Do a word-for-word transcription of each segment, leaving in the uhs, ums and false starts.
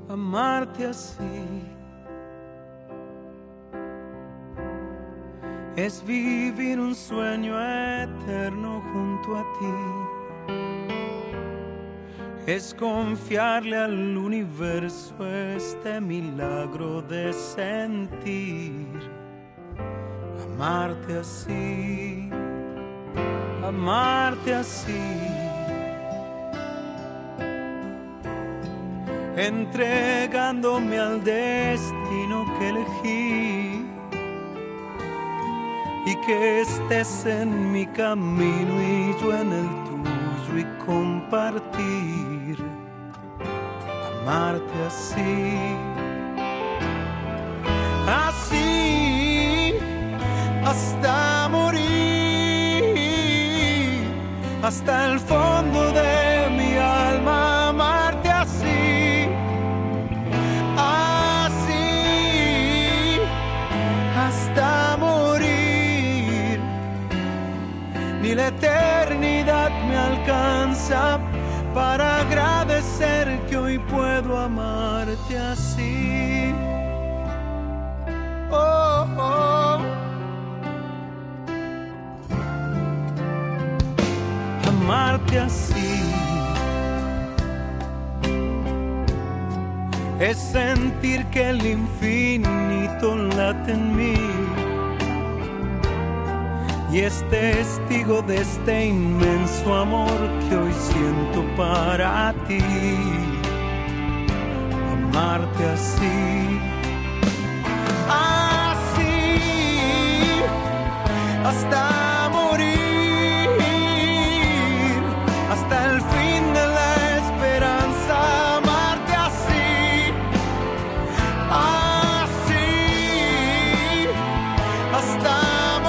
amarte así es vivir un sueño eterno junto a ti, es confiarle al universo este milagro de sentir, amarte así, amarte así. Entregándome al destino que elegí y que estés en mi camino y yo en el tuyo y compartir, amarte así, así hasta morir, hasta el fondo de mi alma, amarte así. Hasta morir, ni la eternidad me alcanza para agradecer que hoy puedo amarte así. Oh, oh. Amarte así es sentir que el infinito late en mí y es testigo de este inmenso amor que hoy siento para ti. Amarte así, así, hasta morir, hasta el fin de la esperanza. Amarte así, así, hasta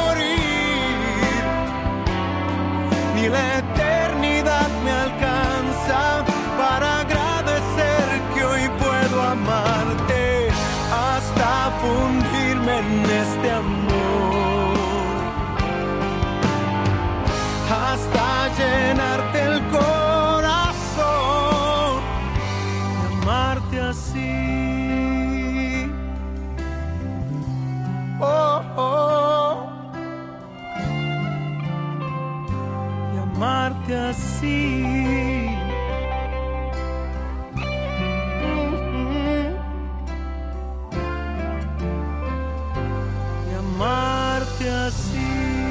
ni la eternidad me alcanza para agradecer que hoy puedo amarte hasta fundirme en este amor, hasta llenarte el corazón y amarte así. Oh, oh. Amarte así, mm-hmm. Y amarte así.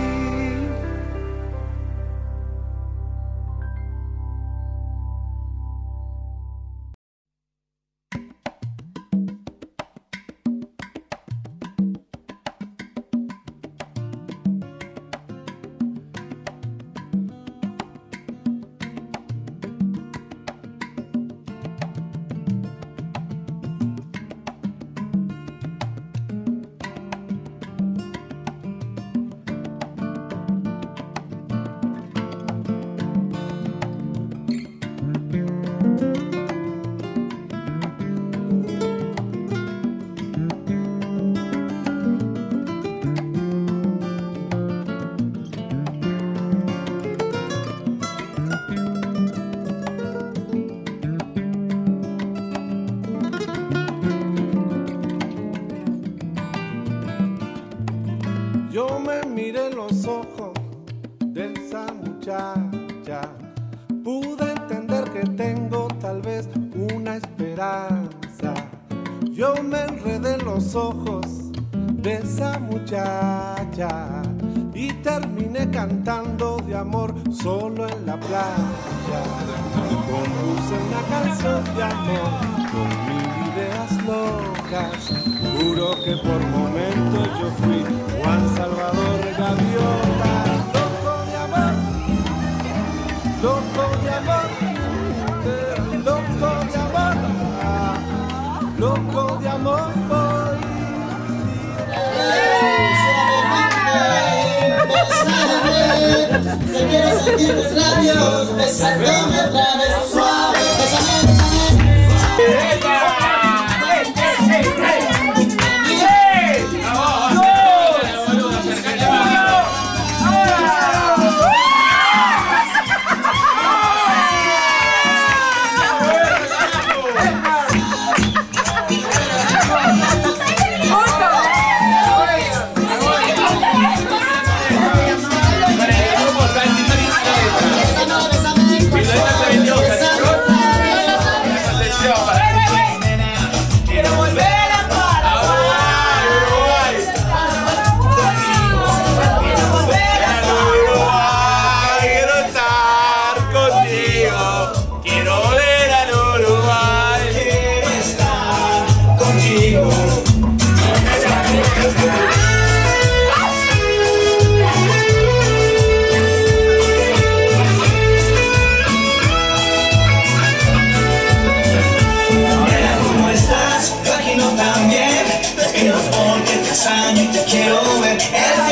Yo me miré en los ojos de esa muchacha, pude entender que tengo tal vez una esperanza. Yo me enredé en los ojos de esa muchacha y terminé cantando de amor solo en la playa. Compuse una canción de amor con mil ideas locas. Juro que por momentos yo fui Juan Salvador Gaviota. Loco de amor, loco de amor, loco de amor, loco de amor voy. Te quiero sentir tus labios besándome otra vez suave. Bésame. El